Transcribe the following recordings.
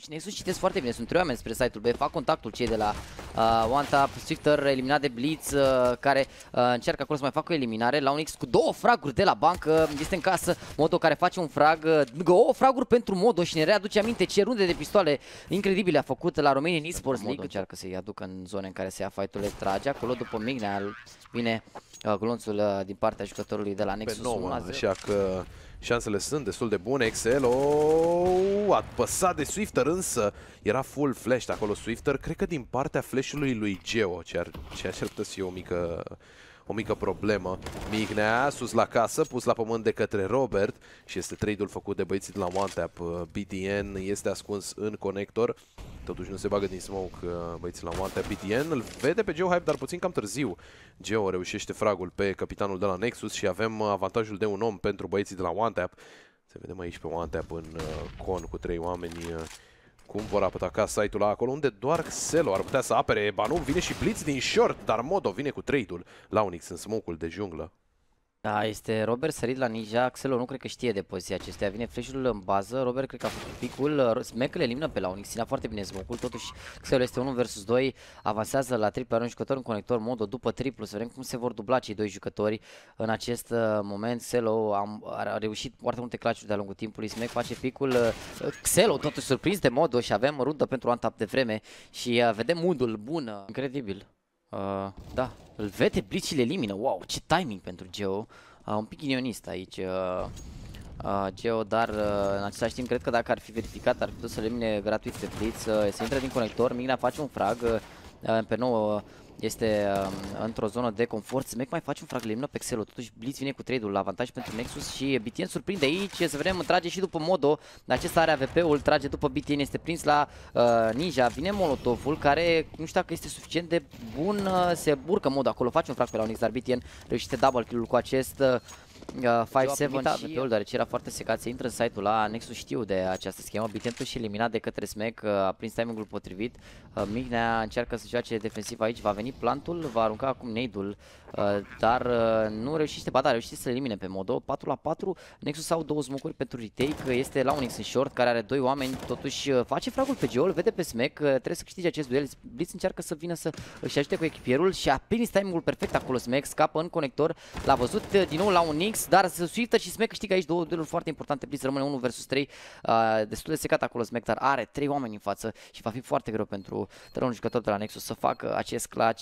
totuși Nexus citesc foarte bine, sunt 3 oameni spre site-ul B, fac contactul cei de la One Tap, Swifter eliminat de Blitz, care încearcă acolo să mai facă o eliminare, la un X cu 2 fraguri de la bancă, este în casă Modo care face un frag, 2 fraguri pentru Modo și ne readuce aminte ce runde de pistoale incredibile a făcut la Romanian Esports League. Încearcă să-i aducă în zone în care se ia fight-ul, le trage acolo, după Mignea vine glonțul din partea jucătorului de la Nexus. Pe 9, așa că șansele sunt destul de bune. Excel a păsat de Swifter, însă era full flash acolo Swifter. Cred că din partea flashului lui Geo, ceea ce ar putea să fie o mică problemă. Mignea sus la casă, pus la pământ de către Robert și este trade-ul făcut de băieții de la One Tap. BTN este ascuns în conector. Totuși nu se bagă din smoke băieții la One Tap. BTN îl vede pe Geo Hype, dar puțin cam târziu. Geo reușește fragul pe capitanul de la Nexus și avem avantajul de un om pentru băieții de la One Tap. Se vedem aici pe One Tap în con cu 3 oameni. Cum vor ataca site-ul acolo unde doar Xelo ar putea să apere. Ba nu, vine și Blitz din short, dar Modo vine cu trade-ul la Unix în smoke-ul de junglă. Da, este Robert sărit la Ninja, Xelo nu cred că știe de poziția acestuia, vine flash-ul în bază, Robert cred că a făcut picul, Smack îl elimină pe la Unix, ținea foarte bine smoke-ul, totuși Xelo este 1 vs 2, avansează la triplu, are un jucător în conector, Modo după triplu, să vedem cum se vor dubla cei 2 jucători în acest moment. Xelo a reușit foarte multe clutch-uri de-a lungul timpului, Smack face picul, Xelo totuși surprins de Modo și avem rundă pentru One Tap de vreme și vedem mood-ul bun, incredibil. Da, îl vede Blitz și le elimină. Wow, ce timing pentru Geo. Un pic ghinionist aici Geo, dar în același timp cred că dacă ar fi verificat ar fi putut să le elimine gratuit pe Blitz. Se intră din conector, Mignea face un frag, pe 9 este într-o zonă de confort, Smack mai face un frag, le elimină pe Xelo, totuși Blitz vine cu trade-ul la avantaj pentru Nexus și BTN surprinde aici, să vedem, trage și după Modo, acesta are AWP-ul, trage după BTN, este prins la Ninja, vine Molotovul care nu știu dacă este suficient de bun, se urcă Modo acolo, face un frag pe la Unix, dar BTN reușește double kill-ul cu acest 5-7 și deoarece era foarte secat, se intră în site-ul la Nexus, știu de această schemă, BTN și eliminat de către Smack, a prins timingul potrivit, Mignea încearcă să joace defensiv aici, va veni plantul, va arunca acum nade-ul, dar nu reușește, ba da, reușește să elimine pe Modo, 4 la 4, Nexus au 2 smoke-uri pentru retake, este la Unix în short, care are 2 oameni, totuși face fragul pe Geo, îl vede pe Smack, trebuie să câștige acest duel, Blitz încearcă să vină să își ajute cu echipierul și a prins timingul perfect acolo, Smack scapă în conector, l-a văzut din nou la Unix, dar Swifter și Smack câștigă aici 2 dueluri foarte importante, Blitz rămâne 1 vs 3, destul de secat acolo Smack, dar are 3 oameni în față și va fi foarte greu pentru un jucător de la Nexus să facă acest clutch,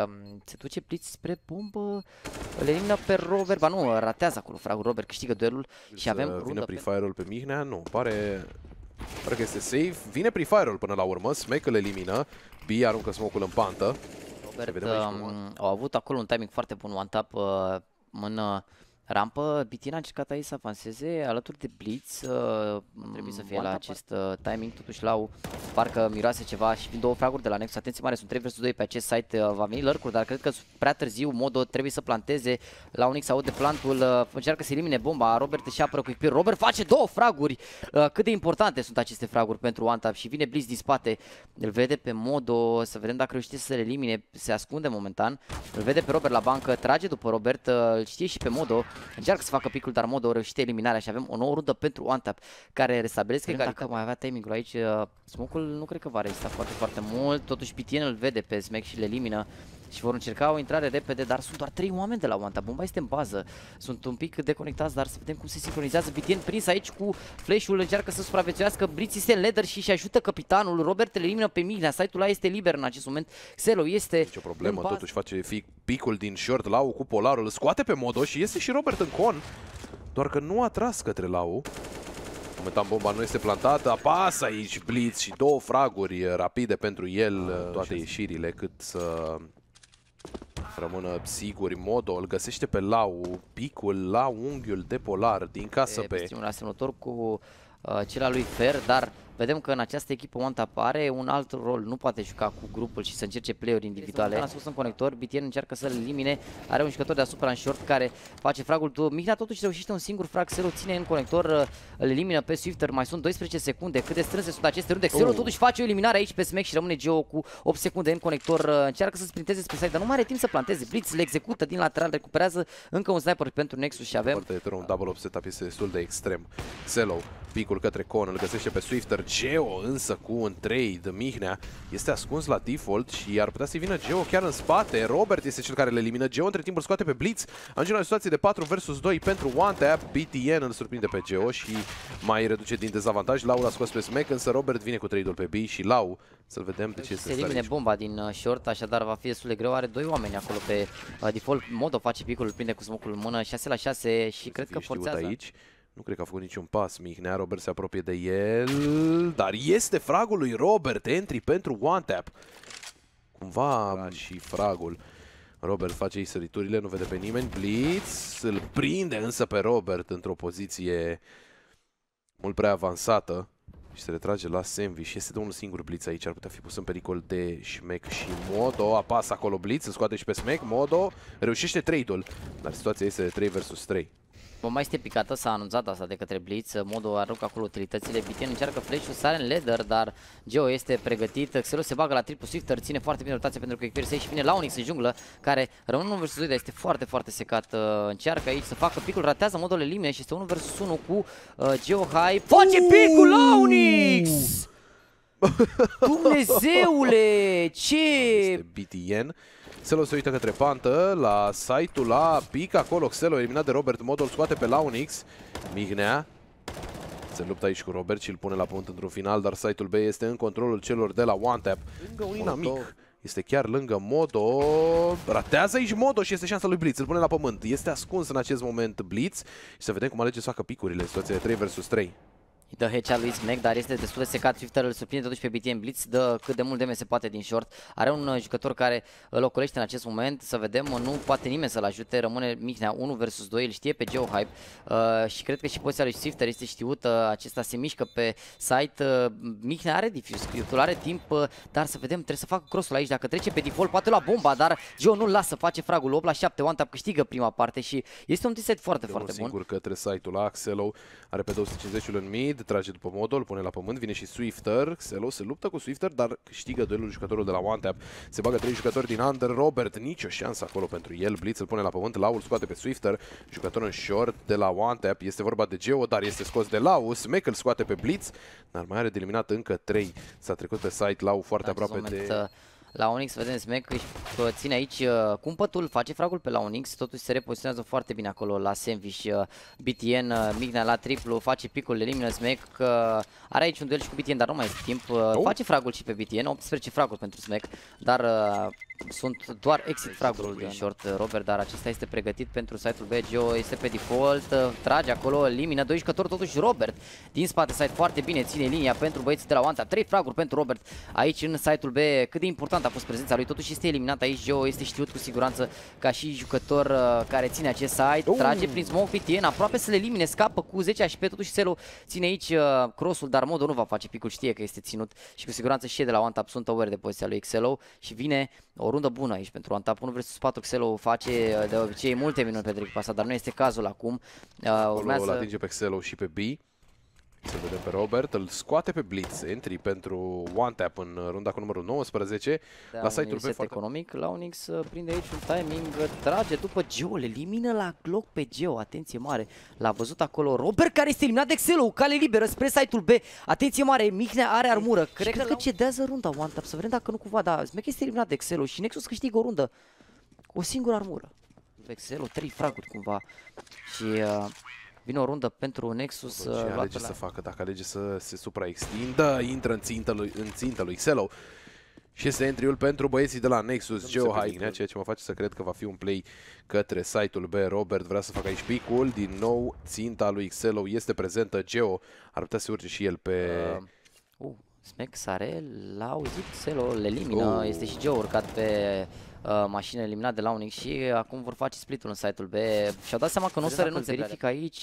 se duce Blitz spre bombă, îl elimină pe Robert, ba nu, ratează acolo fragul, Robert câștigă duelul și avem rundă. Vine pre-fire-ul pe Mignea, nu, pare că este safe, vine pre-fire-ul până la urmă, Smack îl elimină, B aruncă smoke-ul în pantă. Robert au avut acolo un timing foarte bun, One Tap în rampă, BTN a încercat aici să avanseze alături de Blitz, trebuie să fie la acest timing, totuși Lau parcă miroase ceva și vin 2 fraguri de la Nexus, atenție mare, sunt 3 vs 2 pe acest site, va veni lurk-uri, dar cred că prea târziu, Modo trebuie să planteze, la Unix aude plantul, încearcă să elimine bomba, Robert își apără cu echipir, Robert face 2 fraguri, cât de importante sunt aceste fraguri pentru One Tap și vine Blitz din spate, îl vede pe Modo, să vedem dacă reușește să le elimine, se ascunde momentan, îl vede pe Robert la bancă, trage după Robert, îl știe și pe Modo, încearcă să facă picul, dar Modo reușește eliminarea și avem o nouă rundă pentru One Tap care restabilesc egalitatea. Dacă mai avea timingul aici, smoke-ul nu cred că va rezista foarte mult, totuși BTN îl vede pe Smack și le elimină și vor încerca o intrare repede, dar sunt doar 3 oameni de la One Tap, bomba este în bază, sunt un pic deconectați, dar să vedem cum se sincronizează, BTN prins aici cu flash-ul, încearcă să supraviețuiască, Blitz este în ladder și ajută capitanul, Robert îl elimină pe Mignea, site-ul ăla este liber în acest moment, Xelo este nicio problemă, totuși face picul din short, Lau cu polarul, îl scoate pe Modo și este și Robert în con, doar că nu a tras către Lau. Momentan bomba nu este plantată, apasă aici Blitz și 2 fraguri rapide pentru el, toate ieșirile cât să rămână siguri. Modo îl găsește pe Lau, picul la unghiul de polar din casă pe un asemănător cu cel al lui Fer, dar vedem că în această echipă One Tap are un alt rol, nu poate juca cu grupul și să încerce play-uri individuale. A spus în conector, BTN încearcă să-l elimine, are un jucător deasupra în short care face fragul. Mignea totuși reușește un singur frag, Xelo ține în conector, îl elimină pe Swifter, mai sunt 12 secunde, cât de strânse sunt aceste runde. Xelo totuși face o eliminare aici pe Smack și rămâne Geo cu 8 secunde în conector, încearcă să sprinteze spre side, dar nu mai are timp să planteze. Blitz le execută din lateral, recuperează încă un sniper pentru Nexus și avem un double up setup este destul de extrem. Xelo, picul către con, îl găsește pe Swifter, Geo însă cu un trade. Mihnea este ascuns la default și ar putea să vină Geo chiar în spate. Robert este cel care le elimină. Geo între timp îl scoate pe Blitz. Ajunge la o situație de 4 vs 2 pentru OneTap. BTN îl surprinde pe Geo și mai reduce din dezavantaj. Lau l-a scos pe Smack, însă Robert vine cu trade-ul pe B și Lau. Să-l vedem de ce este se elimine bomba din short, așadar va fi destul de greu. Are 2 oameni acolo pe default. Modo face picul, îl prinde cu smoke-ul în mână. 6 la 6 și cred că forțează. Aici. Nu cred că a făcut niciun pas Mihnea, Robert se apropie de el, dar este fragul lui Robert, entry pentru OneTap. Cumva și fragul. Robert face aici săriturile, nu vede pe nimeni, Blitz îl prinde însă pe Robert într-o poziție mult prea avansată și se retrage la Sandwich. Este de unul singur Blitz aici, ar putea fi pus în pericol de Smack și Modo. Apasă acolo Blitz, îl scoate și pe Smack, Modo reușește trade-ul, dar situația este de 3 vs 3. Bomba este picată, s-a anunțat asta de către Blitz, Modo aruncă acolo utilitățile, BTN încearcă flash-ul, sare în ladder, dar Geo este pregătit, Xelo se bagă la triple Swifter, ține foarte bine rotația pentru că echipierii și vine la Onyx în junglă, care rămâne 1 vs 2, dar este foarte, foarte secat, încearcă aici să facă picul, ratează, Modo le elimine și este 1 vs 1 cu Geo High, face picul la Onyx! Dumnezeule, ce... Este BTN. Xelo se uită către pantă, la site-ul la pic, acolo Xelo eliminat de Robert, Modul scoate pe Launix. Mihnea se luptă aici cu Robert și îl pune la pământ într-un final, dar site-ul B este în controlul celor de la OneTap. Lângă un inamic, este chiar lângă Modo, ratează aici Modo și este șansa lui Blitz, îl pune la pământ. Este ascuns în acest moment Blitz și să vedem cum alege să facă picurile, situația de 3 vs 3. Îi dă headshot lui Smack, dar este destul de secat. Swifter îl surprinde totuși pe BTN Blitz, dă cât de mult damage se poate din short. Are un jucător care îl ocolește în acest moment, să vedem, nu poate nimeni să-l ajute. Rămâne Mihnea 1 vs 2, îl știe pe Geo Hype și cred că și poziția lui Swifter este știută. Acesta se mișcă pe site. Mihnea are diffuse, are timp, dar să vedem, trebuie să facă crossul aici. Dacă trece pe default, poate lua bomba, dar Geo nu-l lasă, face fragul 8 la 7. OneTap câștigă prima parte și este un set foarte, foarte bun. Singur către site-ul la Xelo, are pe 250-ul în mid, trage după Modul, pune la pământ, vine și Swifter. Xelo se luptă cu Swifter, dar câștigă duelul jucătorul de la OneTap. Se bagă 3 jucători din under, Robert, nicio șansă acolo pentru el. Blitz îl pune la pământ, Lau îl scoate pe Swifter, jucător în short de la OneTap. Este vorba de Geo, dar este scos de Lau. Smack îl scoate pe Blitz, dar mai are de eliminat încă 3. S-a trecut pe site, Lau foarte aproape de... La Onyx, vedem, Smack își ține aici cumpătul, face fragul pe la Onyx, totuși se repoziționează foarte bine acolo la Sandwich. BTN, Mihnea la triplu, face picul, elimină Smack, are aici un duel și cu BTN, dar nu mai este timp, face fragul și pe BTN, 18 fraguri pentru Smack, dar sunt doar exit fragul din short, Robert, dar acesta este pregătit pentru site-ul B. Geo este pe default, trage acolo, elimină 2 jucători, totuși Robert din spate site foarte bine, ține linia pentru băieții de la OneTap, 3 fraguri pentru Robert aici în site-ul B. Cât de important a fost prezența lui, totuși este eliminat aici. Geo este știut cu siguranță ca și jucător care ține acest site, trage prin smoke, BTN aproape să le elimine, scapă cu 10 HP, totuși Xelo ține aici crossul, dar Modo nu va face picul, știe că este ținut și cu siguranță și de la OneTap sunt aware de poziția lui Xelo și vine o rundă bună aici pentru OneTap. 1 vs 4, Xelo face de obicei multe minuni pentru echipa asta, dar nu este cazul acum. Urmează... Îl atinge pe Xelo și pe B. Să vedem pe Robert, îl scoate pe Blitz, entry pentru OneTap în runda cu numărul 19. Da, la site-ul B economic, la Onyx prinde aici un timing, trage după Geo, le elimină la Glock pe Geo, atenție mare, l-a văzut acolo Robert care este eliminat de Xelo, cale liberă spre site-ul B, atenție mare, Mihnea are armură, cred că cedează runda OneTap, să vedem dacă nu cumva, da, Smack este eliminat de Xelo și Nexus câștigă o rundă, o singură armură, pe Xelo, 3 fraguri cumva și... vine o rundă pentru Nexus. Ce alege să facă? Dacă alege să se supraextindă, intră în țintă lui Xelo. Și este entry-ul pentru băieții de la Nexus. Geo Hype, ceea ce mă face să cred că va fi un play către site-ul B. Robert vrea să facă aici picul. Din nou, ținta lui Xelo este prezentă. Geo ar putea să urce și el pe... Smack sare, l-a auzit Xelo, le elimină. Este și Geo urcat pe... mașină eliminat de la Onyx și acum vor face split-ul în site-ul B. Și-au dat seama că nu o să renunțe, verific aici.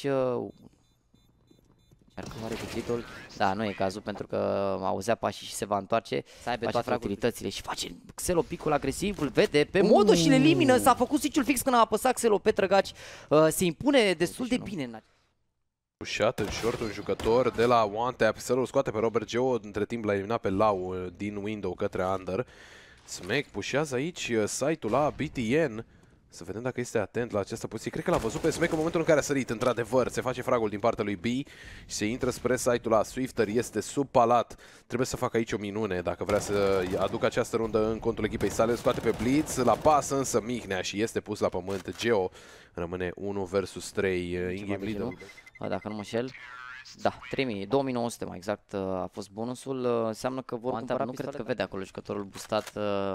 Iar cum are defeat-ul, da, nu e cazul pentru că auzea pașii și se va întoarce. Să aibă toate utilitățile și face Xelo picul agresiv, îl vede pe Modo și le elimină. S-a făcut switch-ul fix când a apăsat Xelo pe trăgaci. Se impune destul de bine în pușat în short un jucător de la OneTap. Xelo scoate pe Robert. Geo între timp l-a eliminat pe Lau din window către under. Smack pușează aici site-ul la BTN. Să vedem dacă este atent la această poziție. Cred că l-a văzut pe Smack în momentul în care a sărit. Într-adevăr, se face fragul din partea lui B și se intră spre site-ul la Swifter. Este sub palat. Trebuie să facă aici o minune dacă vrea să aducă această rundă în contul echipei sale. Scoate pe Blitz, la pasă însă Mihnea și este pus la pământ. Geo rămâne 1 versus 3. In-game leader. Dacă nu mă înșel. Da, 3000, 2900 mai exact a fost bonusul. Înseamnă că vor cumpăra. Nu cred că vede acolo jucătorul boostat.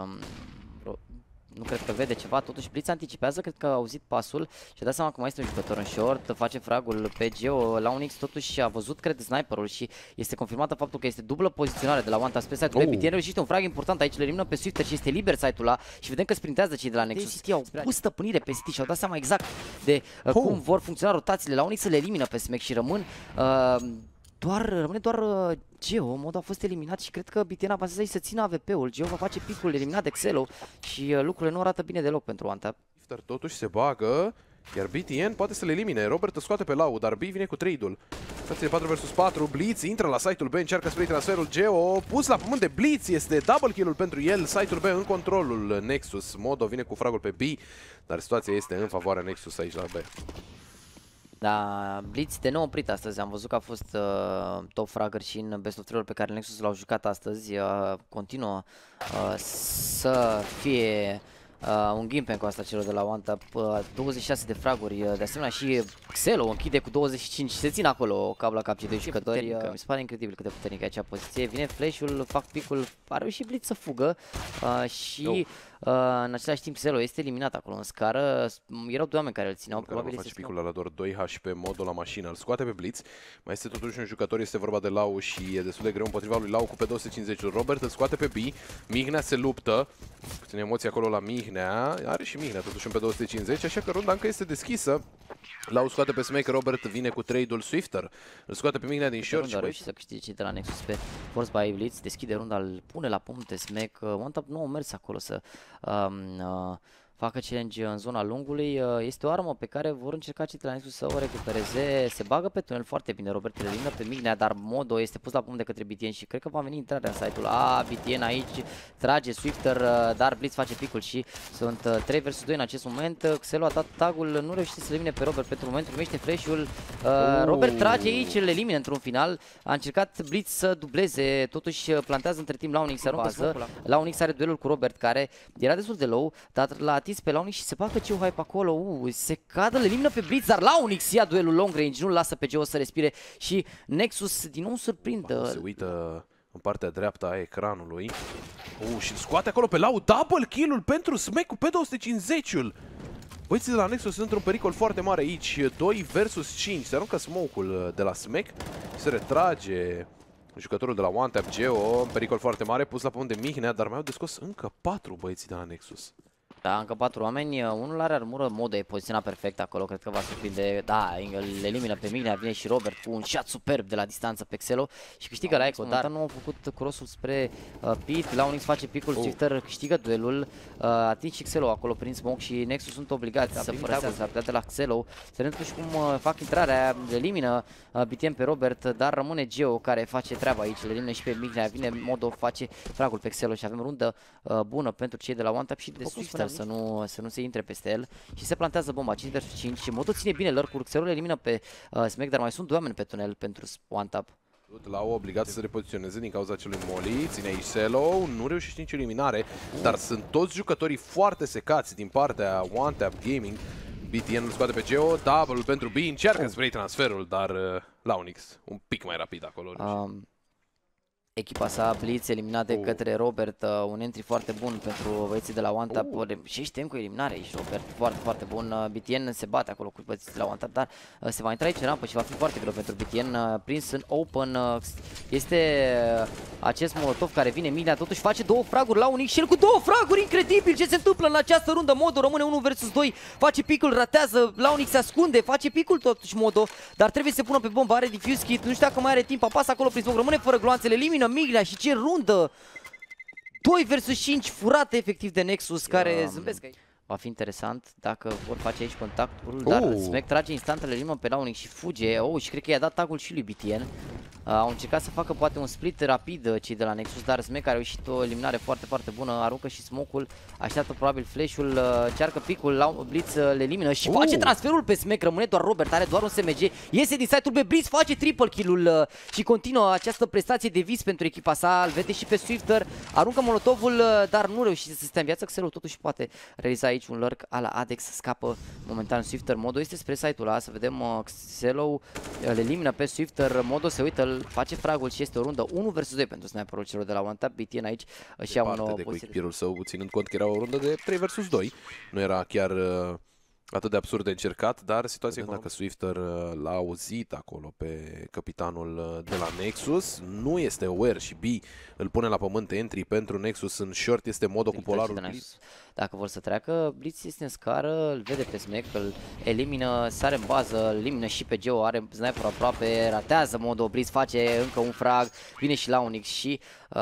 Nu cred că vede ceva, totuși Blitz anticipează, cred că a auzit pasul și a dat seama că mai este un jucător în short, face fragul pe Geo. La Unix totuși a văzut, cred, sniperul și este confirmată faptul că este dublă poziționare de la One Tap spre site-ul lui. BTN reușește un frag important aici, le elimină pe Swifter și este liber site-ul ăla și vedem că sprintează cei de la Nexus. City au pus stăpânire pe City și au dat seama exact de cum vor funcționa rotațiile. La Unix să le elimină pe Smack și rămâne doar Geo. Modul a fost eliminat și cred că BTN avansează aici să țină AVP-ul. Geo va face picul eliminat de Xelo și lucrurile nu arată bine deloc pentru OneTap. Totuși se bagă, iar BTN poate să le elimine. Robert îl scoate pe Lau, dar B vine cu trade-ul. Stație de 4 vs 4, Blitz intră la site-ul B, încearcă spre transferul. Geo pus la pământ de Blitz, este double kill-ul pentru el. Site-ul B în controlul Nexus. Modo vine cu fragul pe B, dar situația este în favoarea Nexus aici la B. Da, Blitz de nou oprit astăzi, am văzut că a fost top fragger și în best of 3-uri pe care Nexus l-au jucat astăzi. Continuă să fie un gimpeng cu asta celor de la OneTap, 26 de fraguri, de asemenea și Xelo închide cu 25 și se țin acolo cap la cap cei doi jucători. Mi se pare incredibil cât de puternică e acea poziție. Vine flash-ul, fac picul, a reușit Blitz să fugă și în același timp Xelo este eliminat acolo în scară. Erau doi oameni care îl țineau, probabil face picul la doar 2 HP, Modo la mașină, îl scoate pe Blitz. Mai este totuși un jucător, este vorba de Lau și e destul de greu împotriva lui Lau cu pe 250. Robert îl scoate pe B, Mihnea se luptă, puține emoții acolo la Mihnea, are și Mihnea totuși un pe 250, așa că runda încă este deschisă. Lau scoate pe Smack, Robert vine cu trade-ul Swifter, îl scoate pe Mihnea din short și reușit să câștige cei de la Nexus pe Force by Blitz, deschide runda, îl pune la pământ Smack. OneTap nu a mers acolo să facă challenge în zona lungului. Este o armă pe care vor încerca cei de la Nexus să o recupereze. Se bagă pe tunel foarte bine, Robert le elimină pe Mihnea, dar Modo este pus la pământ de către BTN și cred că va veni intrarea în site-ul. BTN aici trage Swifter, dar Blitz face picul și sunt 3 vs 2 în acest moment. Xelo a dat tagul, nu reușește să le elimine pe Robert pentru moment, primește flash-ul. Robert trage aici, îl elimine într-un final. A încercat Blitz să dubleze, totuși plantează între timp Launix, se aruncă. Launix are duelul cu Robert care era destul de low, dar la atins pe Launix și se bagă Geo hype acolo. Se cadă, le elimină pe Blitz, dar Launix ia duelul long range, nu-l lasă pe Geo să respire și Nexus din nou surprinde. Se uită în partea dreaptă a ecranului. Și scoate acolo pe Lau, double kill-ul pentru Smack cu pe 250-ul. Băieții de la Nexus sunt într-un pericol foarte mare aici, 2 versus 5. Se aruncă smoke-ul de la Smack, se retrage jucătorul de la OneTap, Geo, în pericol foarte mare, pus la pământ de Mihnea, dar mai au de scos încă 4 băieții de la Nexus. Da, încă 4 oameni, unul are armură, Modo e poziționat perfect acolo, cred că va surprinde, da, îl elimină pe Mihnea, vine și Robert cu un shot superb de la distanță pe Xelo și câștigă la Echo, dar nu au făcut crossul spre pit. Launix face picul, Swifter câștigă duelul, atinge și Xelo acolo prin smoke și Nexus sunt obligați să părăsească rapiditatea la Xelo. Să vedem totuși cum fac intrarea, elimină BTN pe Robert, dar rămâne Geo care face treaba aici, le elimină și pe Mihnea, vine Modo, face fragul pe Xelo și avem rundă bună pentru cei de la OneTap și de Swifter să nu se intre peste el și se plantează bomba 5 vs 5 și Modo ține bine lurk-ul, Xelo elimină pe Smack, dar mai sunt 2 oameni pe tunel pentru OneTap. L-au obligat să se repoziționeze din cauza acelui molly, ține aici Xelo, nu reușește nici eliminare, dar sunt toți jucătorii foarte secați din partea OneTap Gaming. BTN îl scoate pe Geo, double pentru B, încearcă spre transferul, dar Launix un pic mai rapid acolo. Echipa sa Blitz eliminat de către Robert, un entry foarte bun pentru băieții de la OneTap. Și știm cu eliminare aici Robert, foarte, foarte bun. BTN se bate acolo cu băieții de la OneTap, dar se va intra aici în rampă și va fi foarte greu pentru BTN. Prins în open, este acest molotov care vine Mihnea, totuși face 2 fraguri la Unix și el cu 2 fraguri, incredibil ce se întâmplă în această rundă. Modo rămâne 1 vs 2, face picul, ratează, la Unix se ascunde, face picul totuși Modo, dar trebuie să se pună pe bombă, are diffuse kit, nu știu dacă mai are timp, apasă acolo prin smoke, rămâne fără gloanțele, elimină Mihnea și ce rundă! 2 vs 5 furate efectiv de Nexus care zâmbesc aici. Va fi interesant dacă vor face aici contactul, dar Smack trage instantele, elimină pe Launix și fuge. Și cred că i-a dat tagul și lui BTN. Au încercat să facă poate un split rapid cei de la Nexus, dar Smek a reușit o eliminare foarte, foarte bună. Aruncă și smoke-ul, așteaptă probabil flash-ul, cearcă picul, la Blitz le elimină și face transferul pe Smek. Rămâne doar Robert, are doar un SMG, iese din site-ul pe Blitz, face triple kill-ul și continuă această prestație de vis pentru echipa sa. Îl vede și pe Swifter, aruncă molotovul, dar nu reușește să stea în viață. Xelo totuși poate realiza aici un lurk a la Adex, scapă momentan Swifter. Modo este spre site-ul ăla, să vedem. Xelo le elimină pe Swifter, Modo se uită, îl face fragul și este o rundă 1 vs 2 pentru sniperul celor de la One Tap. BTN aici își ia un de quick său, ținând cont că era o rundă de 3 vs 2. Nu era chiar atât de absurd de încercat, dar situația dacă Swifter l-a auzit acolo pe capitanul de la Nexus, nu este aware și B îl pune la pământ. Entry pentru Nexus în short, este Modo cu polarul Blitz. Dacă vor să treacă, Blitz este în scară, îl vede pe Smek, îl elimină, sare în bază, îl elimină și pe Geo, are sniper aproape, ratează Modo, Blitz face încă un frag, vine și la Unix și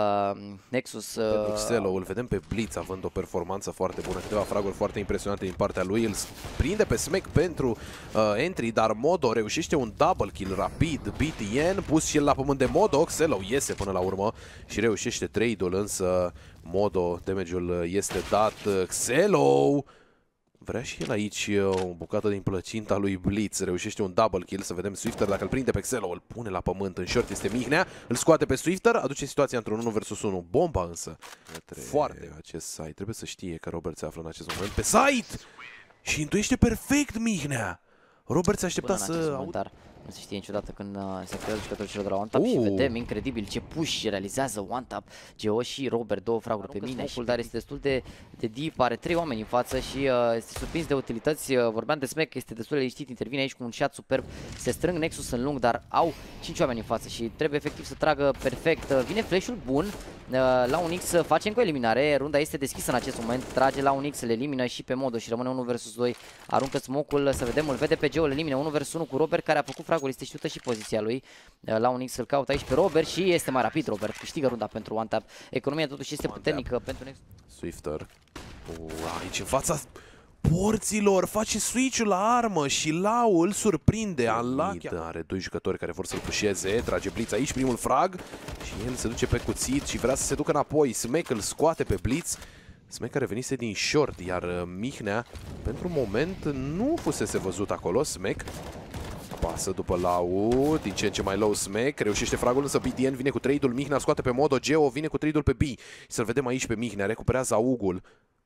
Nexus. Pentru Xelo îl vedem pe Blitz având o performanță foarte bună, câteva fraguri foarte impresionante din partea lui, îl prinde pe Smek pentru Entry, dar Modo reușește un double kill rapid. BTN pus și el la pământ de Modo, Xelo iese până la urmă și reușește trade-ul, însă Modo, damage-ul este dat. Xelo vrea și el aici o bucată din plăcinta lui Blitz, reușește un double kill, să vedem Swifter dacă îl prinde pe Xelo, îl pune la pământ, în short este Mihnea, îl scoate pe Swifter, aduce situația într-un 1 vs 1, bomba însă. Foarte acest site, trebuie să știe că Robert se află în acest moment pe site și intuiește perfect Mihnea. Robert se aștepta să nu se știe niciodată când se creează jucătorul celor de la One Tap și vedem incredibil ce push realizează One Tap. Geo și Robert, două fraguri pe mine, dar este destul de deep, are 3 oameni în față și este surprins de utilități. Vorbeam de Smek, este destul de liniștit, intervine aici cu un shot superb, se strâng Nexus în lung, dar au 5 oameni în față și trebuie efectiv să tragă perfect. Vine flash-ul bun, la Unix face încă o eliminare, runda este deschisă în acest moment, trage la Unix, le elimină și pe Modo și rămâne 1 vs 2, aruncă smoke-ul, să vedem, îl vede pe Geo, le elimină 1 vs 1 cu Robert care a făcut fragul, este știută și poziția lui. La Unix îl caută aici pe Robert și este mai rapid Robert, câștigă runda pentru One Tap. Economia totuși este puternică pentru Nexus. Swifter, aici în fața porților, face switch-ul la armă și Lau îl surprinde. Are 2 jucători care vor să-l pușeze, trage Blitz aici primul frag și el se duce pe cuțit și vrea să se ducă înapoi. Smek îl scoate pe Blitz. Smek care venise din short, iar Mihnea pentru moment nu fusese văzut acolo. Smek pasă după Lau, din ce în ce mai low Smek, reușește fragul, însă BDN vine cu trade-ul, Mihnea scoate pe Modo, Geo vine cu trade-ul pe B. Să-l vedem aici pe Mihnea, recuperează augul.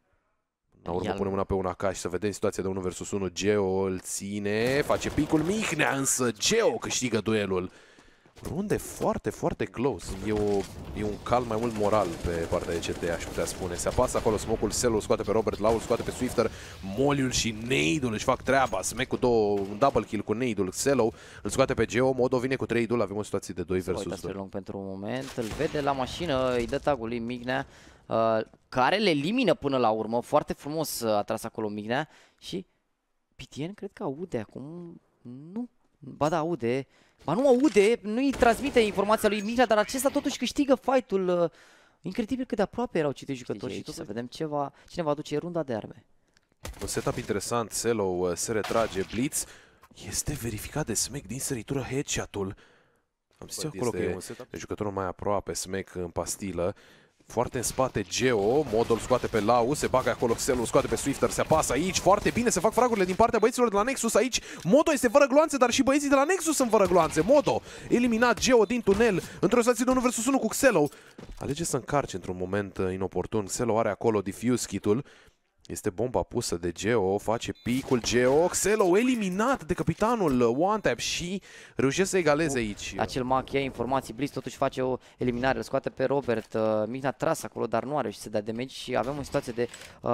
La urmă pune mâna pe un AK și să vedem situația de 1 vs 1. Geo îl ține, face picul Mihnea, însă Geo câștigă duelul. Runde foarte, foarte close. E un cal mai mult moral pe partea de CT, aș putea spune. Se apasă acolo smoke-ul, Xelo scoate pe Robert, Lau scoate pe Swifter, Moliul și nade-ul își fac treaba. Smek cu un double kill cu nade-ul, Xelo îl scoate pe Geo, Modo vine cu trade-ul, avem o situație de 2 vs 2. Lung pentru un moment, îl vede la mașină, îi dă tagul lui Mihnea, care le elimină până la urmă. Foarte frumos a tras acolo Mihnea și BTN cred că aude acum, nu, ba da, aude. Ba nu aude, nu-i transmite informația lui Mihnea, dar acesta totuși câștigă fight-ul. Incredibil cât de aproape erau cei jucători și să vedem cine va aduce runda de arme. Un setup interesant, Xelo se retrage, Blitz este verificat de Smek din săritură headshot-ul. Am zis acolo că e un setup de jucătorul mai aproape, Smek în pastilă. Foarte în spate Geo, Modul scoate pe Lau, se bagă acolo Xelo, scoate pe Swifter, se apasă aici, foarte bine, se fac fragurile din partea băieților de la Nexus aici. Modo este fără gloanțe, dar și băieții de la Nexus sunt fără gloanțe. Modo eliminat Geo din tunel, într-o situație de 1 vs 1 cu Xelo. Alege să încarce într-un moment inoportun, Xelo are acolo diffuse kit-ul. Este bomba pusă de Geo, face picul Geo, Xelo eliminat de capitanul One Tap și reușește să egaleze aici. Acel mag ia informații, Blitz totuși face o eliminare, îl scoate pe Robert, Mihnea tras acolo, dar nu a reușit să dea damage și avem o situație de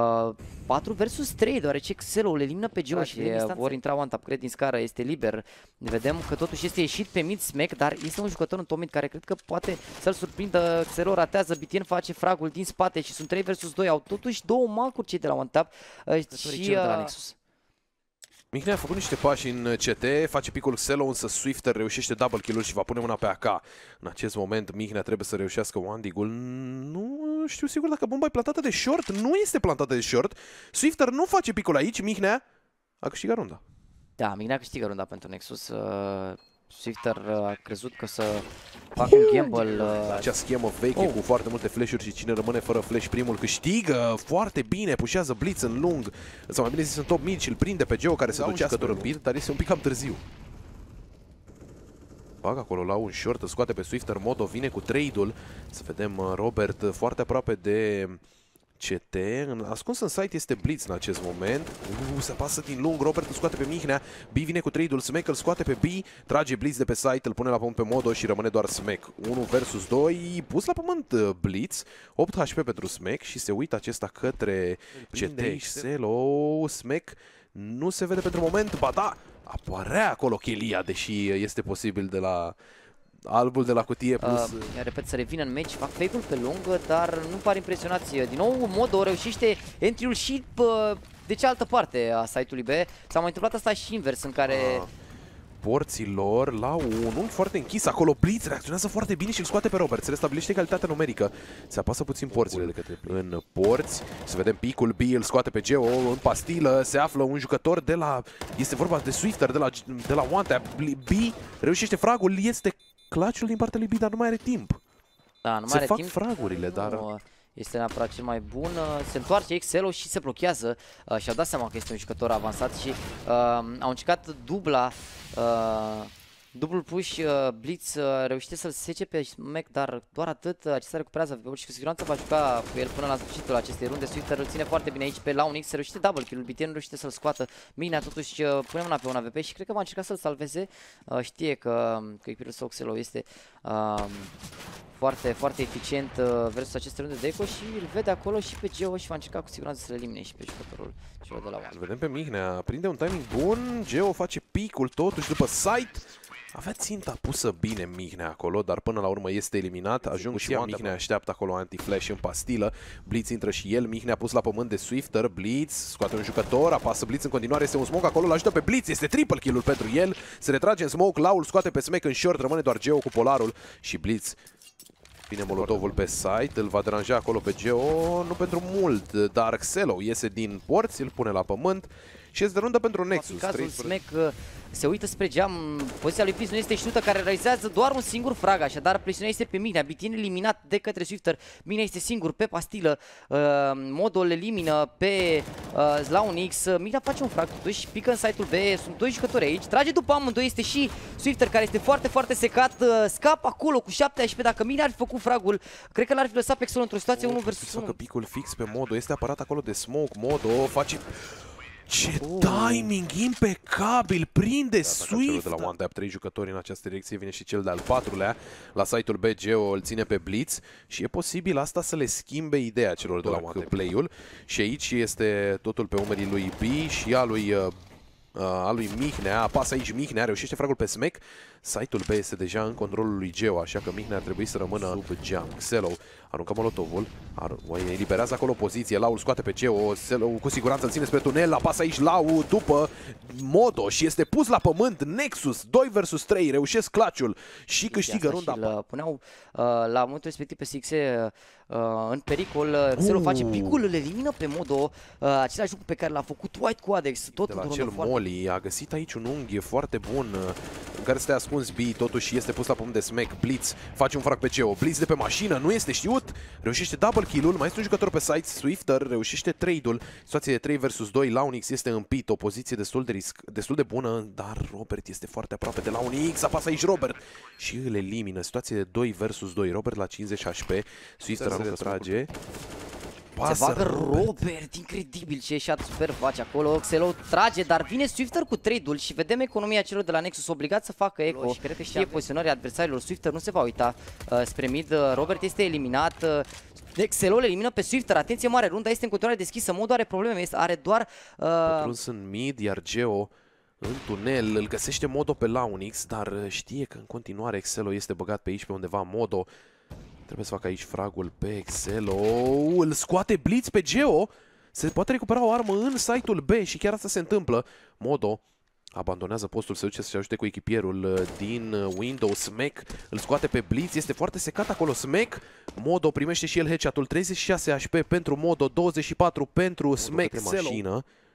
4 vs 3, deoarece Xelo îl elimină pe Geo și vor intra One Tap, cred, din scară, este liber. Vedem că totuși este ieșit pe mid Smek, dar este un jucător în top mid care cred că poate să-l surprindă. Xelo ratează, BTN face fragul din spate și sunt 3 vs 2, au totuși 2 maguri cei de la One Tap și de la Nexus. Mihnea a făcut niște pași în CT, face picul Xelo, însă Swifter reușește double kill-ul și va pune mâna pe AK. În acest moment Mihnea trebuie să reușească one dig-ul. Nu știu sigur dacă bomba e plantată de short, nu este plantată de short. Swifter nu face picul aici, Mihnea a câștigat runda. Da, Mihnea câștigă runda pentru Nexus. Swifter a crezut că să facă un gamble. Acea schemă veche cu foarte multe flash-uri și cine rămâne fără flash primul câștigă foarte bine, pușează Blitz în lung, sau mai bine zis în top mid și îl prinde pe Geo care se ducea spre un bid, dar este un pic cam târziu. Bag acolo la un short, îl scoate pe Swifter, Modo vine cu trade-ul, să vedem Robert foarte aproape de CT, ascuns în site este Blitz în acest moment. Se pasă din lung, Robert îl scoate pe Mihnea, B vine cu trade-ul, Smack îl scoate pe B, trage Blitz de pe site, îl pune la pământ pe Modo și rămâne doar Smack. 1 versus 2, pus la pământ Blitz, 8 HP pentru Smack și se uită acesta către CT și Selo. Smack nu se vede pentru moment, ba da, apărea acolo Chelia, deși este posibil de la albul de la cutie plus... repet, să revină în meci, fac fake-ul pe lung, dar nu par impresionați. Din nou, Modo reușește entry-ul și de cealaltă parte a site-ului B. S-a mai întâmplat asta și invers, în care... porții lor la unul foarte închis. Acolo Blitz reacționează foarte bine și îl scoate pe Robert. Se restabilește calitatea numerică. Se apasă puțin porțile de către în porți. Să vedem picul B, îl scoate pe Geo în pastilă. Se află un jucător de la... Este vorba de Swifter, de la OneTap. B reușește fragul, este clutch-ul din partea lui B, dar nu mai are timp. Da, nu mai are timp. Se fac fragurile, dar... Este neapărat cel mai bun. Se întoarce Excelo și se blochează. Și-au dat seama că este un jucător avansat și au încercat dublul push. Blitz reușește să-l sece pe Smack, dar doar atât. Acesta recuperează VP-ul și cu siguranță va juca cu el până la sfârșitul acestei runde. Swifter îl ține foarte bine aici pe Launix. Se reușește double kill-ul, BT nu reușește să-l scoată. Mihnea totuși pune mâna pe un AVP și cred că va încerca să-l salveze. Știe că echipul său Excelo este foarte, foarte eficient versus aceste runde de eco și îl vede acolo și pe Geo și va încerca cu siguranță să le elimine și pe jucătorul celor de la One. Îl vedem pe Mihnea, prinde un timing bun, Geo face picul totuși după site. Avea ținta pusă bine Mihnea acolo, dar până la urmă este eliminat. Ajung și Mihnea, așteaptă acolo anti-flash în pastilă. Blitz intră și el, Mihnea pus la pământ de Swifter. Blitz scoate un jucător, apasă Blitz în continuare, este un smoke acolo, l-ajută pe Blitz, este triple kill-ul pentru el. Se retrage în smoke, Laul scoate pe Smack în short, rămâne doar Geo cu polarul și Blitz vine molotovul pe site, îl va deranja acolo pe Geo, nu pentru mult, dar Xelo iese din porți, îl pune la pământ și este rundă pentru Nexus. Cazul Smack se uită spre geam, poziția lui Blitz nu este știută, care realizează doar un singur frag, așadar presiunea este pe Mihnea, BTN eliminat de către Swifter, Mihnea este singur pe pastilă, Modo îl elimină pe Launix, Mihnea face un frag totuși, pică în site-ul B, sunt doi jucători aici, trage după amândoi, este și Swifter care este foarte, foarte secat, scapă acolo cu 7 HP, dacă Mihnea ar fi făcut fragul, cred că l-ar fi lăsat pe Excel într-o situație 1 vs 1. Facă picul fix pe Modo, este apărat acolo de smoke, Modo face... Ce timing impecabil, prinde Swift! De la OneTap, 3 jucători în această direcție, vine și cel de-al 4-lea. La site-ul B, Geo îl ține pe Blitz și e posibil asta să le schimbe ideea celor de la OneTap play-ul. Și aici este totul pe umerii lui B și a lui Mihnea, apasă aici Mihnea, reușește fragul pe Smack. Site-ul B este deja în controlul lui Geo, așa că Mihnea ar trebui să rămână sub geam. Xelo aruncă molotovul, eliberează acolo poziție, Lau îl scoate pe Geo, Xelo cu siguranță îl ține spre tunel, apasă aici Lau după Modo și este pus la pământ. Nexus, 2 vs 3, reușesc clutch-ul și câștigă runda. Și puneau la momentul respectiv pe Sixe în pericol, Xelo face picul, îl elimină pe Modo, același lucru pe care l-a făcut White cu Adex, tot de la cel Molly, a găsit aici un unghi foarte bun în care stă ascuns B, totuși este pus la pământ de Smack. Blitz face un frag pe Geo, Blitz de pe mașină, nu este știut, reușește double kill-ul, mai este un jucător pe site, Swifter reușește trade-ul, situație de 3 vs 2, Launix este în pit, o poziție destul de bună, dar Robert este foarte aproape de Launix, apasă aici Robert și îl elimină, situație de 2 vs 2, Robert la 50 HP, Swifter aruncă trage. Se bagă Robert, incredibil ce shot super face acolo, Xelo trage, dar vine Swifter cu trade-ul și vedem economia celor de la Nexus obligat să facă eco și cred că știe poziționarea adversarilor. Swifter nu se va uita spre mid, Robert este eliminat, Xelo îl elimină pe Swifter, atenție mare, runda este în continuare deschisă, Modo are probleme, are doar... Pătruns în mid, iar Geo în tunel îl găsește Modo pe Launix, dar știe că în continuare Xelo este băgat pe aici pe undeva. Modo trebuie să facă aici fragul pe Xelo, îl scoate Blitz pe Geo, se poate recupera o armă în site-ul B și chiar asta se întâmplă. Modo abandonează postul, se duce să-și ajute cu echipierul din Windows. Smack îl scoate pe Blitz, este foarte secat acolo Smack. Modo primește și el headshot-ul, 36 HP pentru Modo, 24 pentru Smack. Mașină.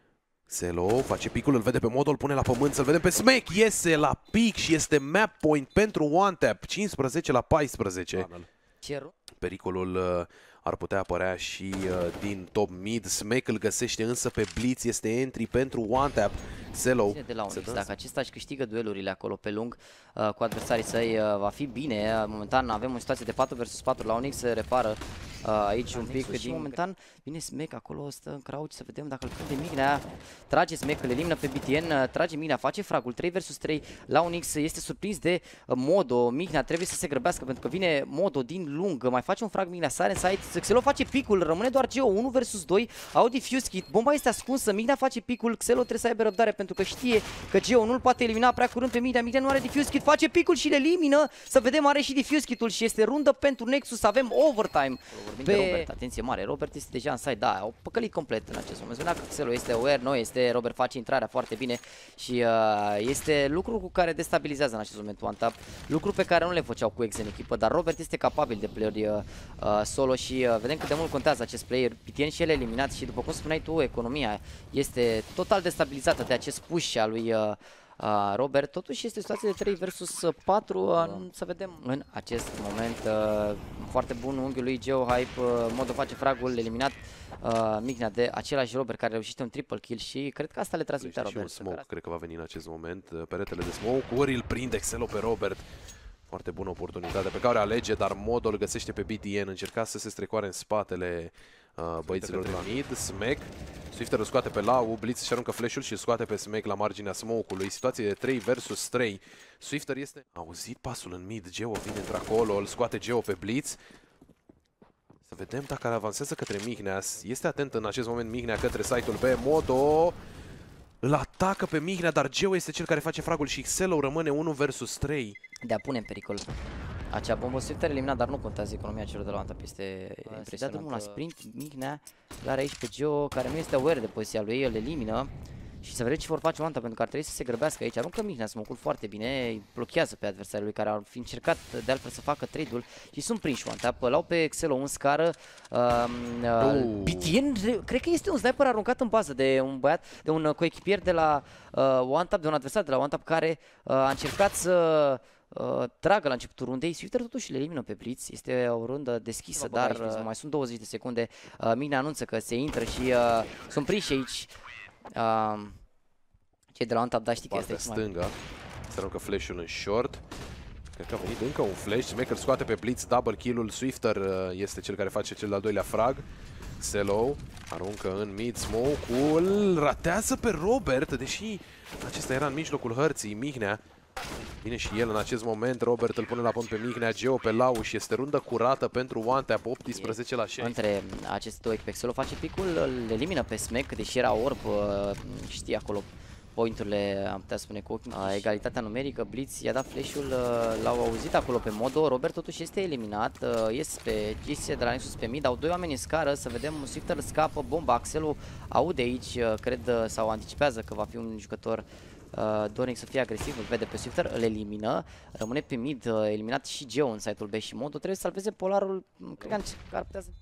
Xelo face picul, îl vede pe Modo, îl pune la pământ, să-l vedem pe Smack, iese la pic și este map point pentru one tap, 15 la 14. Pericolul ar putea apărea și din top mid. Smack îl găsește însă pe Blitz, este entry pentru one tap. Xelo de la Onyx, dacă acesta își câștigă duelurile acolo pe lung cu adversarii săi, va fi bine. Momentan avem o situație de 4 vs 4 la Onyx, se repară aici un pic și momentan vine Smack acolo, stă în crouch, să vedem dacă îl prinde Mignea. Trage Smack, îl elimină pe BTN, trage Mignea, face fragul 3 vs 3 la Onyx, este surprins de Modo. Mignea trebuie să se grăbească pentru că vine Modo din lung, mai face un frag Mignea, sare în site, Xelo face picul, rămâne doar Geo, 1 vs 2, au defuse kit, bomba este ascunsă, Mignea face picul, Xelo trebuie să aibă răbdare pentru că știe că Geo nu-l poate elimina prea curând pe Mignea. Mignea nu are defuse kit, face picul și le elimină, să vedem, are și defuse kit-ul și este rundă pentru Nexus, avem overtime. Pe Robert, atenție mare, Robert este deja în side, da, au păcălit complet în acest moment. Vedea că Xelo este aware, nu este, Robert face intrarea foarte bine și este lucru cu care destabilizează în acest moment one tap, lucru pe care nu le făceau cu Ex în echipă, dar Robert este capabil de player solo și vedem cât de mult contează acest player. BTN și el eliminat și după cum spuneai tu, economia este total destabilizată de acest push al lui Robert. Totuși este o situație de 3 vs 4, să vedem în acest moment. Foarte bun unghiul lui Geo Hype, Modo face fragul, eliminat Mignea de același Robert care reușește un triple kill și cred că asta le transmitea Robert. Și un smoke, cred că va veni în acest moment, peretele de smoke-uri, îl prinde Xelo pe Robert. Foarte bună oportunitate pe care o alege, dar Modo îl găsește pe BTN, încerca să se strecoare în spatele băieților de mid. Smack, Swifter îl scoate pe Lau, Blitz își aruncă flash-ul și îl scoate pe Smack la marginea smoke-ului. Situație de 3 vs 3. Swifter este... Auzit pasul în mid, Geo vine într-acolo, îl scoate Geo pe Blitz. Să vedem dacă avansează către Mignea. Este atent în acest moment Mignea către site-ul pe Modo. Îl atacă pe Mignea, dar Geo este cel care face fragul și Xelo rămâne 1 vs 3. De a pune în pericol acea bombă. Swifter eliminat, dar nu contează economia celor de la OneTap, este impresionant. Drumul la sprint, Mignea l-are aici pe Geo, care nu este aware de poziția lui, îl elimină. Și să vedem ce vor face OneTap, pentru că ar trebui să se grăbească aici. Aruncă Mignea smoke-ul foarte bine, îi blochează pe adversarii lui care ar fi încercat de altfel să facă trade-ul și sunt prinși OneTap. L-au pe Xelo în scară. BTN, cred că este un sniper aruncat în bază de un băiat, de un coechipier de la OneTap, de un adversar de la OneTap care a încercat să tragă la începutul rundei. Swifter totuși le elimină pe Blitz, este o rundă deschisă, dar mai sunt 20 de secunde. Mignea anunță că se intră și sunt prinși aici cei de la OneTap, da, știi că este stânga. Se aruncă flash-ul în short. Cred că a venit încă un flash. Smack îl scoate pe Blitz, double kill-ul. Swifter este cel care face cel de-al doilea frag. Xelo aruncă în mid smoke-ul, ratează pe Robert, deși acesta era în mijlocul hărții. Mignea vine și el în acest moment, Robert îl pune la pont pe Mignea, Geo pe Lau și este rundă curată pentru OneTap, 18 la 6. Între aceste două echipe, Xelo face picul, îl elimină pe Smack, deși era orb, știi acolo point-urile, am putea spune cu egalitatea numerică. Blitz i-a dat flash-ul, l-au auzit acolo pe Modo. Robert totuși este eliminat, ies pe GC de la Nexus pe mid, au doi oameni în scară, să vedem, Swifter scapă, bomba, Xelo aude aici, cred, sau anticipează că va fi un jucător dornic să fie agresiv, îl vede pe Swifter, îl elimină, rămâne pe mid, eliminat și Geo în site-ul B și Modo, trebuie să salveze Polarul, cred că ar putea să...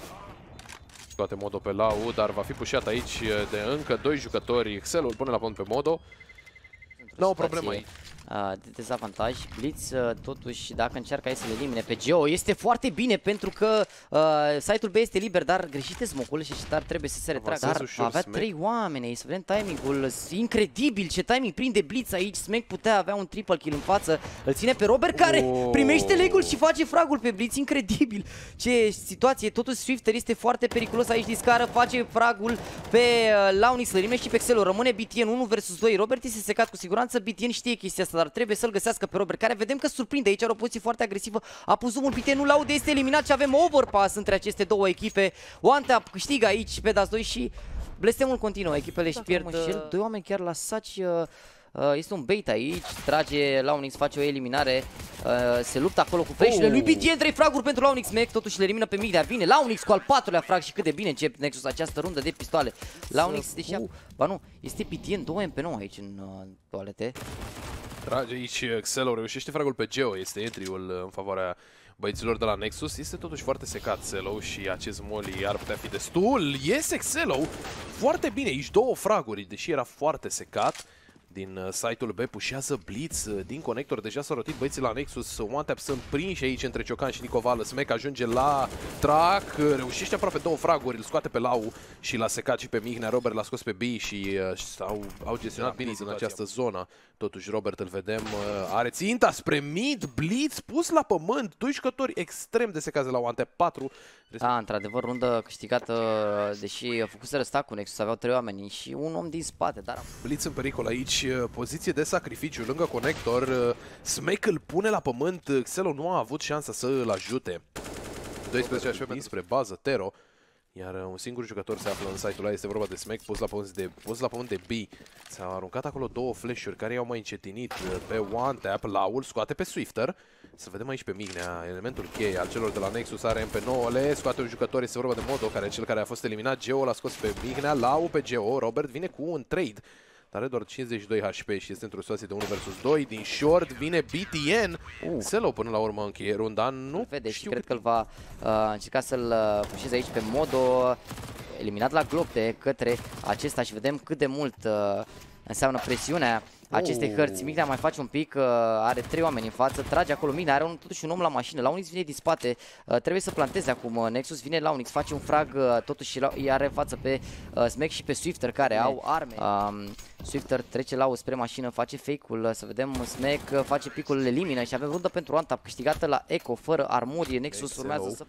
Scoate Modo pe Lau, dar va fi pușat aici de încă doi jucători. Xelo îl pune la pont pe Modo. Nu o problemă aici. De dezavantaj. Blitz totuși, dacă încearcă aici să le elimine pe Geo, este foarte bine pentru că site-ul B este liber, dar greșite smoke-ul și Citar trebuie să se retragă. Dar avea 3 oameni aici, să vedem timing-ul, incredibil ce timing prinde Blitz aici. Smack putea avea un triple kill în față, îl ține pe Robert care primește leg-ul și face fragul pe Blitz, incredibil ce situație. Totuși Swifter este foarte periculos aici din scară, face fragul pe Launix, îl elimește și pe Xelo, rămâne BTN 1 vs 2, Robert este secat cu siguranță, BTN știe chestia asta, dar trebuie să-l găsească pe Robert, care vedem că surprinde aici, are o poziție foarte agresivă, a pus zoom-ul, BTN nu laude, este eliminat și avem overpass între aceste două echipe. OneTap câștigă aici pe DAS 2 și blestemul continuă, echipele își pierd doi oameni chiar la saci. Este un bait aici, trage Launix, face o eliminare, se luptă acolo cu flash-urile lui BTN, 3 fraguri pentru Launix, Mac totuși le elimină pe Mignea, vine Launix cu al 4-lea frag și cât de bine începe Nexus această rundă de pistoale. Launix, deși, ba nu, este BTN 2 MP9 aici în toalete. Trage aici Xelo, reușește fragul pe Geo, este entry-ul în favoarea băieților de la Nexus. Este totuși foarte secat Xelo și acest molly ar putea fi destul. Iese Xelo foarte bine, aici două fraguri, deși era foarte secat. Din site-ul B pușează Blitz din conector, deja s-au rotit băieții la Nexus. One Tap sunt prinși aici între Ciocan și Nicovală. Smack ajunge la track, reușește aproape două fraguri, îl scoate pe Lau și l-a secat și pe Mihnea. Robert l-a scos pe B și au gestionat bine în această zonă. Totuși Robert îl vedem, are ținta spre mid, Blitz pus la pământ, doi jucători extrem de secați de la One Tap 4. Da, într-adevăr, rundă câștigată, deși a făcut stack cu Nexus, aveau 3 oameni și un om din spate, dar... Blitz în pericol aici, poziție de sacrificiu lângă conector, Smack îl pune la pământ, Xelo nu a avut șansa să îl ajute. 12 HP spre bază, Tero, iar un singur jucător se află în site-ul ăla, este vorba de Smack, pus la pământ de B. S-au aruncat acolo două flash-uri care i-au mai încetinit pe One Tap, Laul scoate pe Swifter. Să vedem aici pe Mihnea, elementul cheie al celor de la Nexus, are MP9, le scoate un jucător, este vorba de Modo, care e cel care a fost eliminat. Geo l-a scos pe Mihnea, Lau pe Geo, Robert vine cu un trade, dar are doar 52 HP și este într-o situație de 1 vs 2. Din short vine BTN, Xelo până la urmă încheie runda, nu vede și știu cred că îl va încerca să-l pușeze aici pe Modo, eliminat la glob de către acesta și vedem cât de mult înseamnă presiunea acestei hărți. Mihnea mai face un pic, are 3 oameni în față, trage acolo Mihnea, are totuși un om la mașină, Launix vine din spate, trebuie să planteze acum Nexus, vine Launix, face un frag, totuși îi are în față pe Smack și pe Swifter care au arme. Swifter trece la spre mașină, face fake-ul, să vedem, Smack face picul, îl elimină și avem rundă pentru One Tap câștigată la Echo, fără armurie. Nexus urmează să...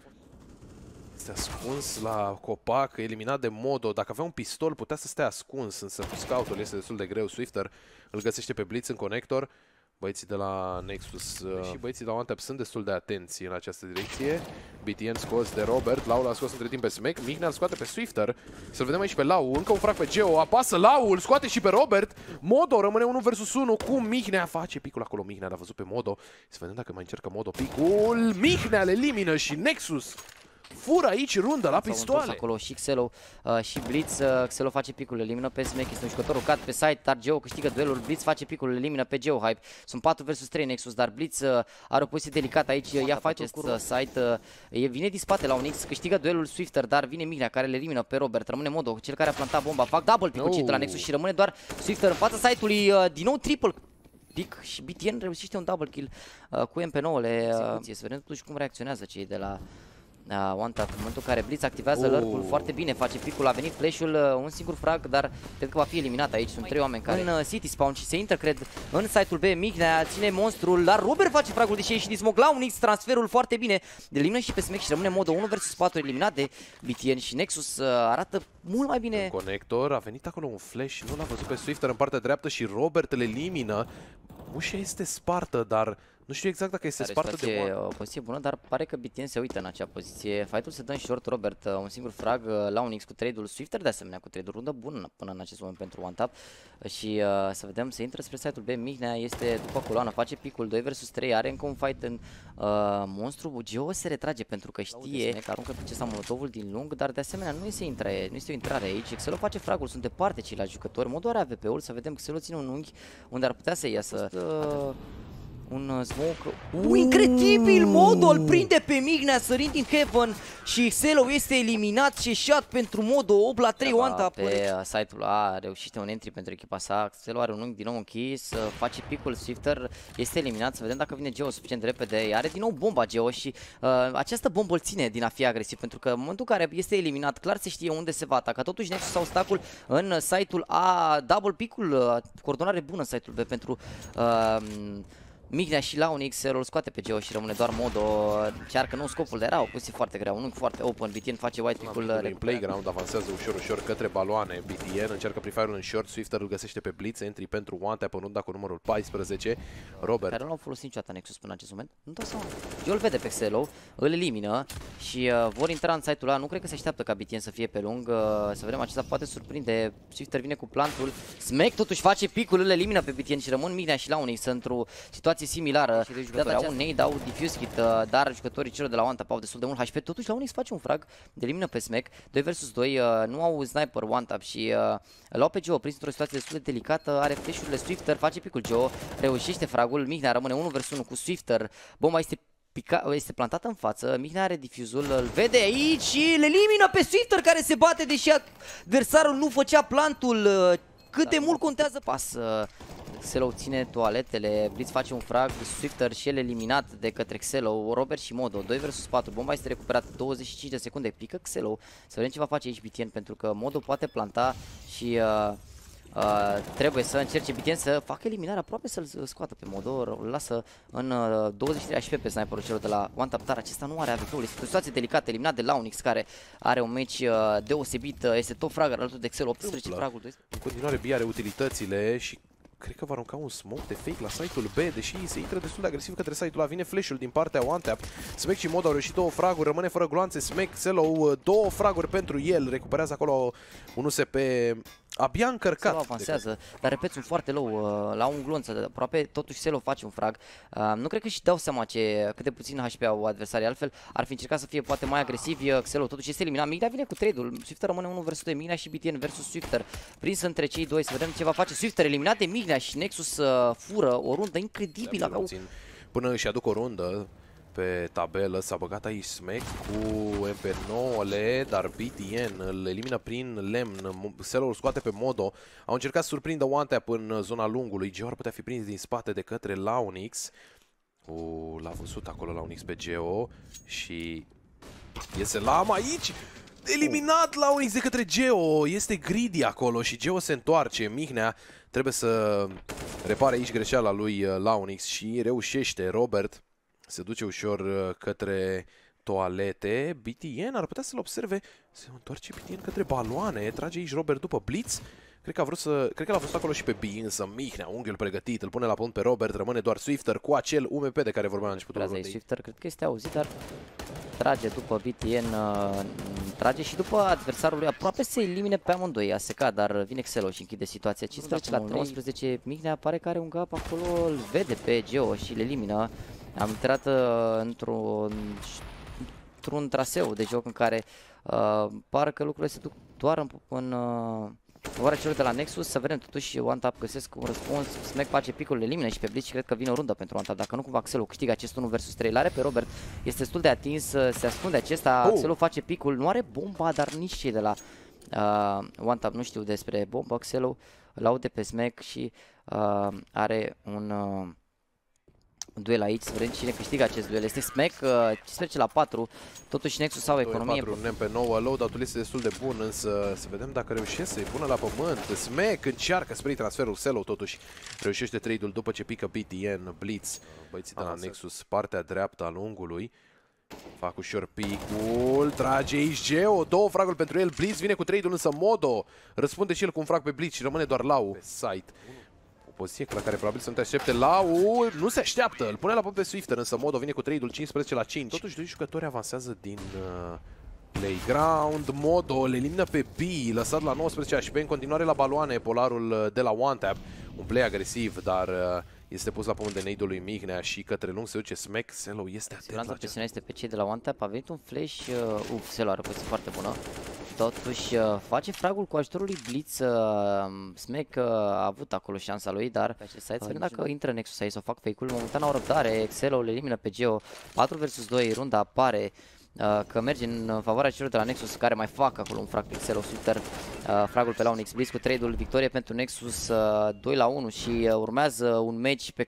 Este ascuns la copac, eliminat de Modo. Dacă avea un pistol putea să stea ascuns, însă cu scout-ul este destul de greu. Swifter îl găsește pe Blitz în conector. Băieții de la Nexus și băieții de la One Tap sunt destul de atenți în această direcție. BTN scos de Robert, Lau l-a scos între timp pe Smack, Mihnea îl scoate pe Swifter. Să-l vedem aici pe Lau, încă un frag pe Geo, apasă Lau, îl scoate și pe Robert. Modo rămâne 1 vs 1 cu Mihnea, face picul acolo, Mihnea l-a văzut pe Modo. Să vedem dacă mai încercă Modo picul, Mihnea le elimină și Nexus fură aici rundă la pistoale. Acolo și Xelo și Blitz, Xelo face picul, elimină pe Smack, este un jucător rucat pe site, dar Geo câștigă duelul, Blitz face picul, elimină pe Geo Hype. Sunt 4 vs 3 Nexus, dar Blitz are o poziție delicată aici, ea face acest site, vine din spate la Unix, câștigă duelul Swifter, dar vine Mihnea care le elimină pe Robert, rămâne Modo, cel care a plantat bomba, fac double pick-ul de la Nexus și rămâne doar Swifter în fața site-ului, din nou triple pick și BTN reușește un double kill cu MP9-le, să vedem totuși cum reacționează cei de la One Tap, în momentul în care Blitz activează lurk-ul foarte bine, face picul, a venit flash-ul, un singur frag, dar cred că va fi eliminat aici, sunt 3 oameni care în City Spawn și se intră, cred, în site-ul B, Mihnea ține monstrul, dar Robert face fragul deși și din smoke la Unix, transferul foarte bine, elimină și pe Smack și rămâne Modo 1 vs 4 eliminat de BTN și Nexus arată mult mai bine. În conector, a venit acolo un flash, nu l-a văzut pe Swifter în partea dreaptă și Robert le elimină. Ușa este spartă, dar nu știu exact dacă este spartă de One. O poziție bună, dar pare că BTN se uită în acea poziție. Fight-ul se dă în short, Robert, un singur frag la Unix cu trade-ul, Swifter de asemenea cu trade-ul, rundă bună până în acest moment pentru One Tap. Și să vedem, se intră spre site-ul B, Mihnea este după coloană, face picul 2 vs 3, are încă un fight în monstru. Geo se retrage pentru că știe că aruncă pe acesta molotovul din lung, dar de asemenea nu este o intrare aici. Xelo face fragul, sunt departe ceilalți jucători, Modo are AWP-ul, să vedem că Xelo ține un unghi unde ar putea să iasă. Un smoke. Incredibil! Modo îl prinde pe Mihnea sărind din Heaven și Xelo este eliminat și shot pentru Modo 8 la 3 One Tap. Pe site-ul A reușește un entry pentru echipa sa. Xelo are un unghi din nou închis, face picul, Swifter este eliminat. Să vedem dacă vine Geo suficient de repede. Are din nou bomba Geo și această bombă îl ține din a fi agresiv, pentru că în momentul în care este eliminat, clar se știe unde se va ataca. Totuși Nexus sau stacul în site-ul A, double pick-ul, coordonare bună în site-ul B pentru Mihnea și la Unix, îl scoate pe Geo și rămâne doar Modo, încearcă nu scopul, dar era o poziție foarte grea, un unghi foarte open, BTN face white pick-ul în playground, avansează ușor către baloane, BTN încearcă pre-fire-ul în short, Swifter îl găsește pe Blitz, entry pentru One Tap în runda cu numărul 14, Robert. Care nu l-au folosit niciodată Nexus până în acest moment, nu dau seama. Geo îl vede pe Xelo, îl elimină și vor intra în site-ul ăla, nu cred că se așteaptă ca BTN să fie pe lung, să vedem, acesta poate surprinde, Swifter vine cu plantul, Smack totuși face pick-ul, îl elimină pe BTN și rămân Mihnea și la Unix într-o situație similară. Au un nade, au diffuse kit, dar jucătorii celor de la One Tap au destul de mult HP, totuși la Unix face un frag, elimină pe Smack, 2 vs 2, nu au sniper One Tap și îl au pe Geo, prins într-o situație destul de delicată, are flash-urile Swifter, face picul Geo, reușește fragul, Mihnea rămâne 1 vs 1 cu Swifter, bomba este este plantat în față, Mihnea are difuzul, îl vede aici și îl elimină pe Swifter care se bate deși adversarul nu făcea plantul. Cât de mult contează pas. Xelo ține toaletele, Blitz face un frag, Swifter și el eliminat de către Xelo, Robert și Modo, 2 vs 4, bomba este recuperată, 25 de secunde, pică Xelo, să vedem ce va face aici BTN, pentru că Modo poate planta și trebuie să încerce BTN să facă eliminarea, aproape să-l scoată pe Modo, îl lasă în 23 HP pe sniperul celor de la One Tap, dar acesta nu are AWP-ul, este o situație delicată, eliminat de Launix, care are un match deosebit, este top fragger alături de Xelo, 18 fragul 12. În continuare B are utilitățile și cred că va arunca un smoke de fake la site-ul B, deși se intră destul de agresiv către site-ul A. Vine flash-ul din partea One Tap. Smack și Mod au reușit 2 fraguri, rămâne fără gloanțe. Smack, Xelo, 2 fraguri pentru el. Recuperează acolo un USP abia încărcat. Xelo avansează, dar repet, sunt foarte low, la un glonț, aproape totuși Xelo face un frag. Nu cred că și dau seama cât de puțin HP au adversarii, altfel ar fi încercat să fie poate mai agresivi. Xelo totuși este eliminat, Mignea vine cu trade-ul, Swifter rămâne 1 vs 2, Mignea și BTN vs Swifter, prins între cei doi, să vedem ce va face Swifter, eliminat de Mignea și Nexus fură o rundă incredibilă. Aveau... Până își aduc o rundă pe tabelă, s-a băgat aici Smack cu MP9-le, dar BTN îl elimină prin lemn, Xelo îl scoate pe Modo. Au încercat să surprindă One Tap în zona lungului, Geo ar putea fi prins din spate de către Launix. L-a văzut acolo Launix pe Geo și iese Lama aici. Eliminat Launix de către Geo, este greedy acolo și Geo se întoarce. Mihnea trebuie să repare aici greșeala lui Launix și reușește. Robert se duce ușor către toalete. BTN ar putea să-l observe. Se întoarce BTN către baloane. Trage aici Robert după Blitz. Cred că l-a văzut acolo și pe B, însă Mihnea, unghiul pregătit, îl pune la punct pe Robert. Rămâne doar Swifter cu acel UMP de care vorbeam la începutul rundei. Swifter cred că este auzit, dar trage după BTN, trage și după adversarul lui, aproape se elimine pe amândoi, a secat, dar vine Xelo și închide situația. 15 la 19, Mihnea pare că are un gap acolo, îl vede pe Geo și îl elimină. Am intrat într-un traseu de joc în care parcă lucrurile se duc doar în favoarea celor de la Nexus. Să vedem totuși One Tap găsesc un răspuns, Smack face picul, elimină și pe Blitz și cred că vine o rundă pentru One Tap. Dacă nu cumva Xelo câștigă acest 1 vs 3, l-are pe Robert, este destul de atins, se ascunde acesta, Xelo face picul, nu are bomba, dar nici cei de la One Tap nu știu despre bomba. Xelo îl aude pe Smack și are un duel aici, să vedem cine câștigă acest duel. Este Smack, 15 la 4, totuși Nexus au economie. 4, nem pe 9, loadout-ul este destul de bun, însă să vedem dacă reușește să-i pună la pământ. Smack încearcă spre transferul, Xelo totuși reușește trade-ul după ce pică BTN, Blitz, băieții de la Nexus, partea dreaptă a lungului. Fac ușor picul, trage aici Geo, 2 fraguri pentru el, Blitz vine cu trade-ul, însă Modo răspunde și el cu un frag pe Blitz și rămâne doar Lau pe site. Poziție la care probabil să nu te aștepte. Lau nu se așteaptă, îl pune la punct pe Swifter, însă Modo vine cu trade-ul 15 la 5. Totuși, doi jucători avansează din playground. Modo îl elimină pe B, lăsat la 19 HP, în continuare la baloane polarul de la One Tap. Un play agresiv, dar este pus la pământ de nade-ul lui Mihnea și către lung se duce Smack. Xelo este atent. Siguranța presiunea este pe cei de la One Tap, a venit un flash, Xelo are o poziție foarte bună. Totuși face fragul cu ajutorul lui Blitz, Smack a avut acolo șansa lui, dar pe acest site să vedem dacă intră Nexus aici să fac fake-ul. Momentan au răbdare, Xelo îl elimină pe Geo, 4 vs 2, runda apare că merge în favoarea celor de la Nexus care mai fac acolo un frag pe Xelo. Swifter, fragul pe Launix, Blitz cu trade-ul, victorie pentru Nexus, 2 la 1 și urmează un match pe